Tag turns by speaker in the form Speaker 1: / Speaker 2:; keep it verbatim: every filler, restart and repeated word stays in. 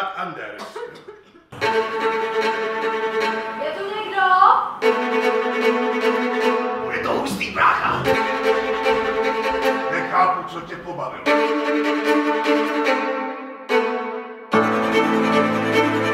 Speaker 1: Zabiják Anders.
Speaker 2: Je tu někdo?
Speaker 1: Je to hustý, brácha. Nechápu, co tě pobavilo.